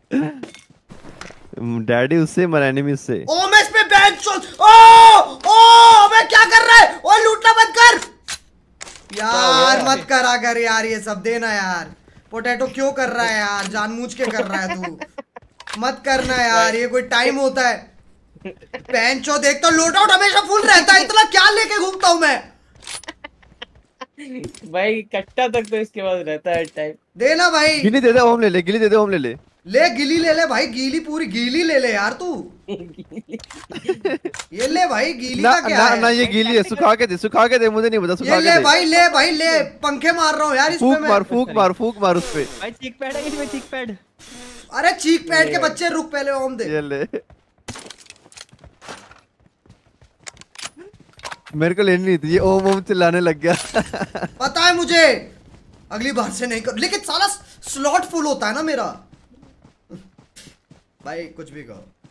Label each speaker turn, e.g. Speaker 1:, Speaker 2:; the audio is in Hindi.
Speaker 1: डैडी उससे मर एनिमी उससे।
Speaker 2: ओम इस पे बैंक चोद। ओ मैं क्या कर रहा है? ओ लूटना मत कर यार, मत करा कर यार, ये सब देना यार। पोटैटो क्यों कर रहा है यार? जानबूझ के कर रहा है तू, मत करना यार, ये कोई टाइम होता है? पैंचो देख तो लोड आउट हमेशा फुल रहता है, इतना क्या लेके घूमता हूँ मैं
Speaker 3: भाई कट्टा तक तो इसके पास रहता है टाइम।
Speaker 2: देना भाई।
Speaker 1: गिली दे दे ओम, ले ले गिली दे दे ओम, ले ले
Speaker 2: ले गिली ले ले भाई, गीली पूरी गीली ले ले यार तू। ये ले भाई, गीली
Speaker 1: ना
Speaker 2: का क्या
Speaker 1: ना
Speaker 2: है?
Speaker 1: ना, ये गीली है, सुखा के दे, सुखा के दे, मुझे नहीं पता,
Speaker 2: ये
Speaker 1: सुखा के
Speaker 2: ले
Speaker 1: दे।
Speaker 2: भाई, ले भाई ले, पंखे मार रहा हूँ यार इस पे
Speaker 1: फूक
Speaker 2: मैं।
Speaker 1: मार, फूक मार, फूक मार उस पे।
Speaker 4: भाई चीक पैड है इसमें, चीक पैड।
Speaker 2: अरे चीक पैड के बच्चे रुक, पहले ओम दे।
Speaker 1: ये ले, मेरे को लेनी नहीं थी, ये ओम ओम चिल्लाने लग गया।
Speaker 2: पता है मुझे, अगली बार से नहीं कर, लेकिन साला स्लॉट फुल होता है ना मेरा। भाई कुछ भी कहो।